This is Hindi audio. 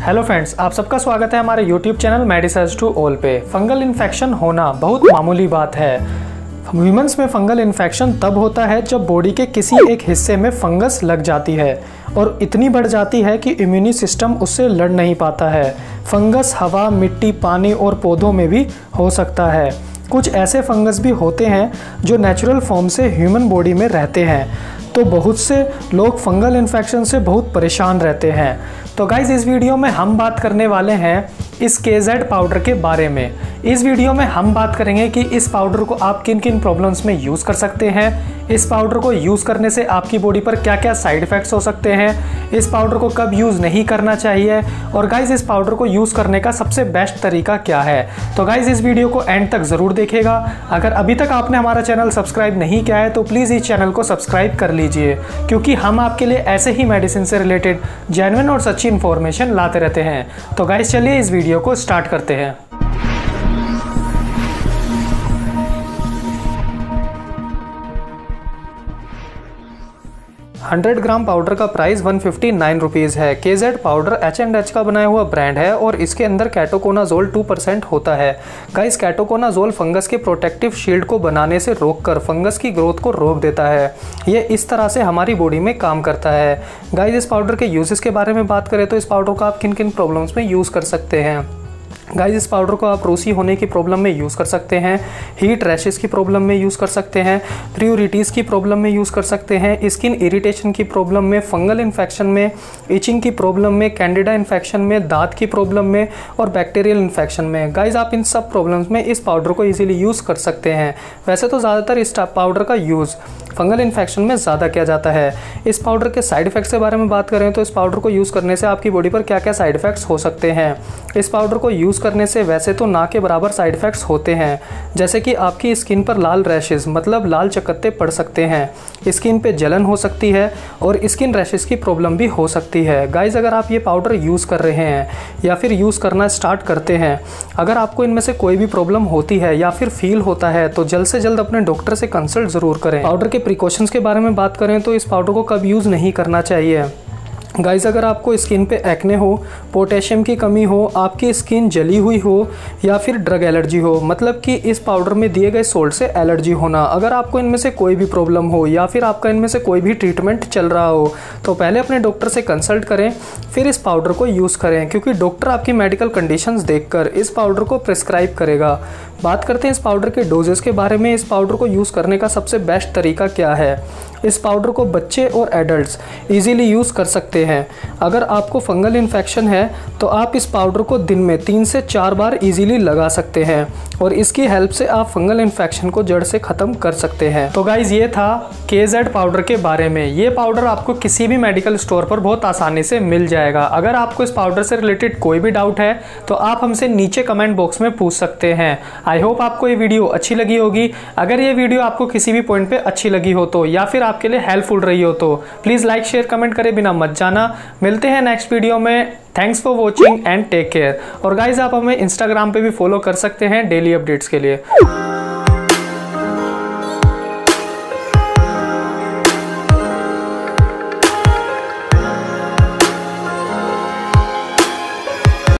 हेलो फ्रेंड्स, आप सबका स्वागत है हमारे YouTube channel Medisearch to all पे। फंगल इन्फेक्शन होना बहुत मामूली बात है। ह्यूमंस में फंगल इन्फेक्शन तब होता है जब बॉडी के किसी एक हिस्से में फंगस लग जाती है और इतनी बढ़ जाती है कि इम्यूनी सिस्टम उससे लड़ नहीं पाता है। फंगस हवा, मिट्टी, पानी और पौधों में भी हो सकता है। कुछ ऐसे फंगस भी होते हैं जो नेचुरल फॉर्म से ह्यूमन बॉडी में रहते हैं, तो बहुत से लोग फंगल इन्फेक्शन से बहुत परेशान रहते हैं। तो गाइज़, इस वीडियो में हम बात करने वाले हैं इस KZ पाउडर के बारे में। इस वीडियो में हम बात करेंगे कि इस पाउडर को आप किन किन प्रॉब्लम्स में यूज़ कर सकते हैं, इस पाउडर को यूज़ करने से आपकी बॉडी पर क्या क्या साइड इफ़ेक्ट्स हो सकते हैं, इस पाउडर को कब यूज़ नहीं करना चाहिए, और गाइज़ इस पाउडर को यूज़ करने का सबसे बेस्ट तरीका क्या है। तो गाइज़, इस वीडियो को एंड तक ज़रूर देखिएगा। अगर अभी तक आपने हमारा चैनल सब्सक्राइब नहीं किया है तो प्लीज़ इस चैनल को सब्सक्राइब कर लीजिए, क्योंकि हम आपके लिए ऐसे ही मेडिसिन से रिलेटेड जेन्युइन और सच्ची इन्फॉर्मेशन लाते रहते हैं। तो गाइज़, चलिए इस वीडियो को स्टार्ट करते हैं। 100 ग्राम पाउडर का प्राइस 159 रुपीज़ है। KZ पाउडर H&H का बनाया हुआ ब्रांड है और इसके अंदर कैटोकोनाजोल 2% होता है। गाइस, कैटोकोनाजोल फंगस के प्रोटेक्टिव शील्ड को बनाने से रोककर फंगस की ग्रोथ को रोक देता है। ये इस तरह से हमारी बॉडी में काम करता है। गाइस, इस पाउडर के यूजेस के बारे में बात करें तो इस पाउडर को आप किन किन प्रॉब्लम्स में यूज़ कर सकते हैं। गाइस, इस पाउडर को आप रूसी होने की प्रॉब्लम में यूज़ कर सकते हैं, हीट रैशेस की प्रॉब्लम में यूज़ कर सकते हैं, प्रियोरिटीज़ की प्रॉब्लम में यूज़ कर सकते हैं, स्किन इरिटेशन की प्रॉब्लम में, फंगल इन्फेक्शन में, इचिंग की प्रॉब्लम में, कैंडिडा इन्फेक्शन में, दांत की प्रॉब्लम में और बैक्टीरियल इन्फेक्शन में। गाइस, आप इन सब प्रॉब्लम्स में इस पाउडर को ईजिली यूज़ कर सकते हैं। वैसे तो ज़्यादातर इस पाउडर का यूज़ फंगल इन्फेक्शन में ज़्यादा किया जाता है। इस पाउडर के साइड इफ़ेक्ट्स के बारे में बात करें तो इस पाउडर को यूज़ करने से आपकी बॉडी पर क्या क्या साइड इफ़ेक्ट्स हो सकते हैं। इस पाउडर को यूज़ करने से वैसे तो ना के बराबर साइड इफ़ेक्ट्स होते हैं, जैसे कि आपकी स्किन पर लाल रैशेस मतलब लाल चकत्ते पड़ सकते हैं, स्किन पे जलन हो सकती है और स्किन रैशेस की प्रॉब्लम भी हो सकती है। गाइज़, अगर आप ये पाउडर यूज़ कर रहे हैं या फिर यूज़ करना स्टार्ट करते हैं, अगर आपको इनमें से कोई भी प्रॉब्लम होती है या फिर फील होता है तो जल्द से जल्द अपने डॉक्टर से कंसल्ट ज़रूर करें। पाउडर के प्रिकॉशंस के बारे में बात करें तो इस पाउडर को कब यूज़ नहीं करना चाहिए। गाइस, अगर आपको स्किन पे एक्ने हो, पोटेशियम की कमी हो, आपकी स्किन जली हुई हो या फिर ड्रग एलर्जी हो, मतलब कि इस पाउडर में दिए गए सोल्ट से एलर्जी होना, अगर आपको इनमें से कोई भी प्रॉब्लम हो या फिर आपका इनमें से कोई भी ट्रीटमेंट चल रहा हो तो पहले अपने डॉक्टर से कंसल्ट करें, फिर इस पाउडर को यूज़ करें, क्योंकि डॉक्टर आपकी मेडिकल कंडीशंस देखकर इस पाउडर को प्रिस्क्राइब करेगा। बात करते हैं इस पाउडर के डोजेस के बारे में। इस पाउडर को यूज़ करने का सबसे बेस्ट तरीका क्या है। इस पाउडर को बच्चे और एडल्ट्स इजीली यूज़ कर सकते हैं। अगर आपको फंगल इन्फेक्शन है तो आप इस पाउडर को दिन में 3 से 4 बार इजीली लगा सकते हैं और इसकी हेल्प से आप फंगल इन्फेक्शन को जड़ से ख़त्म कर सकते हैं। तो गाइज़, ये था KZ पाउडर के बारे में। ये पाउडर आपको किसी भी मेडिकल स्टोर पर बहुत आसानी से मिल जाएगा। अगर आपको इस पाउडर से रिलेटेड कोई भी डाउट है तो आप हमसे नीचे कमेंट बॉक्स में पूछ सकते हैं। आई होप आपको ये वीडियो अच्छी लगी होगी। अगर ये वीडियो आपको किसी भी पॉइंट पे अच्छी लगी हो तो या फिर आपके लिए हेल्पफुल रही हो तो प्लीज़ लाइक, शेयर, कमेंट करे बिना मत जाना। मिलते हैं नेक्स्ट वीडियो में। Thanks for watching and take care. और गाइज, आप हमें इंस्टाग्राम पे भी फॉलो कर सकते हैं डेली अपडेट्स के लिए।